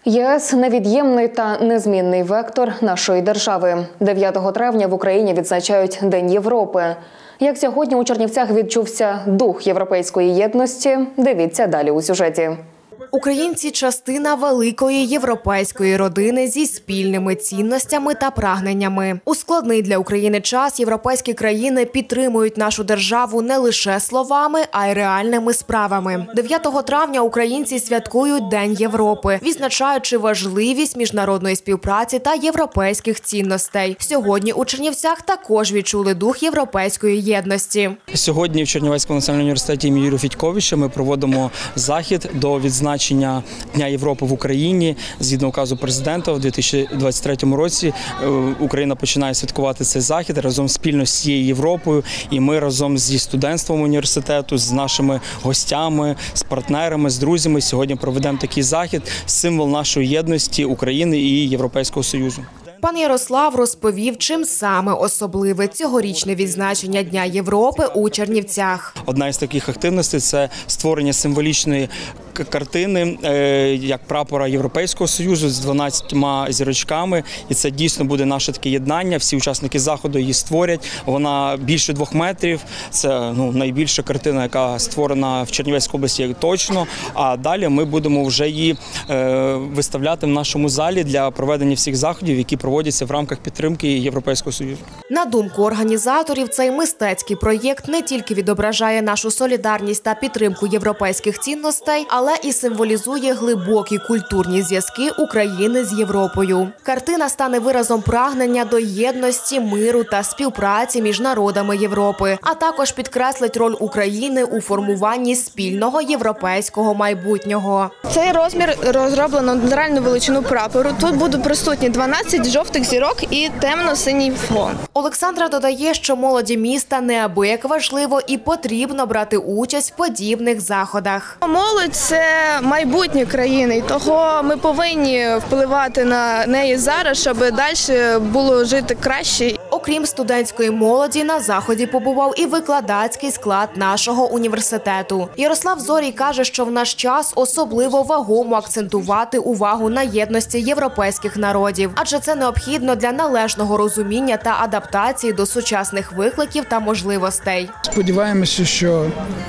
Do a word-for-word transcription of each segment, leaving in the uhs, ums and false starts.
ЄС – невід'ємний та незмінний вектор нашої держави. дев'ятого травня в Україні відзначають День Європи. Як сьогодні у Чернівцях відчувся дух європейської єдності, дивіться далі у сюжеті. Українці – частина великої європейської родини зі спільними цінностями та прагненнями. У складний для України час європейські країни підтримують нашу державу не лише словами, а й реальними справами. дев'ятого травня українці святкують День Європи, відзначаючи важливість міжнародної співпраці та європейських цінностей. Сьогодні у Чернівцях також відчули дух європейської єдності. Сьогодні в Чернівецькому національному університеті імені Юрія Федьковича ми проводимо захід до відзначення Дня Європи в Україні. Згідно указу президента, у дві тисячі двадцять третьому році Україна починає святкувати цей захід разом спільно з всією Європою. І ми разом зі студентством університету, з нашими гостями, з партнерами, з друзями сьогодні проведемо такий захід, символ нашої єдності України і Європейського Союзу. Пан Ярослав розповів, чим саме особливе цьогорічне відзначення Дня Європи у Чернівцях. Одна із таких активностей – це створення символічної картини, як прапора Європейського Союзу з дванадцятьма зірочками. І це дійсно буде наше таке єднання. Всі учасники заходу її створять. Вона більше двох метрів. Це ну, найбільша картина, яка створена в Чернівецькій області точно. А далі ми будемо вже її виставляти в нашому залі для проведення всіх заходів, які проводяться в рамках підтримки Європейського Союзу. На думку організаторів, цей мистецький проєкт не тільки відображає нашу солідарність та підтримку європейських цінностей, але і символізує глибокі культурні зв'язки України з Європою. Картина стане виразом прагнення до єдності, миру та співпраці між народами Європи, а також підкреслить роль України у формуванні спільного європейського майбутнього. Цей розмір розроблено на реальну величину прапору. Тут будуть присутні дванадцять жовтих зірок і темно-синій фон. Олександра додає, що молоді міста неабияк важливо і потрібно брати участь в подібних заходах. Молодь – це майбутнє країни, того ми повинні впливати на неї зараз, щоб далі було жити краще. Окрім студентської молоді, на заході побував і викладацький склад нашого університету. Ярослав Зорій каже, що в наш час особливо вагомо акцентувати увагу на єдності європейських народів, адже це необхідно для належного розуміння та адаптації до сучасних викликів та можливостей. Сподіваємося, що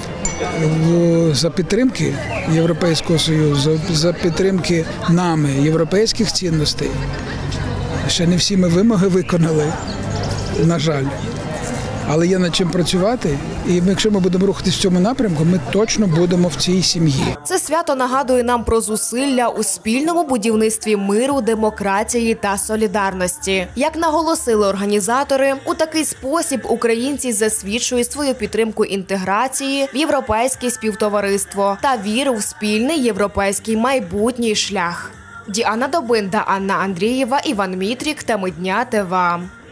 за підтримки Європейського Союзу, за підтримки нами європейських цінностей, ще не всі ми вимоги виконали, на жаль. Але є над чим працювати, і якщо ми будемо рухатись в цьому напрямку, ми точно будемо в цій сім'ї. Це свято нагадує нам про зусилля у спільному будівництві миру, демократії та солідарності. Як наголосили організатори, у такий спосіб українці засвідчують свою підтримку інтеграції в європейське співтовариство та віру в спільний європейський майбутній шлях. Діана Добинда, Анна Андрієва, Іван Мітрік, Теми дня, ТВА.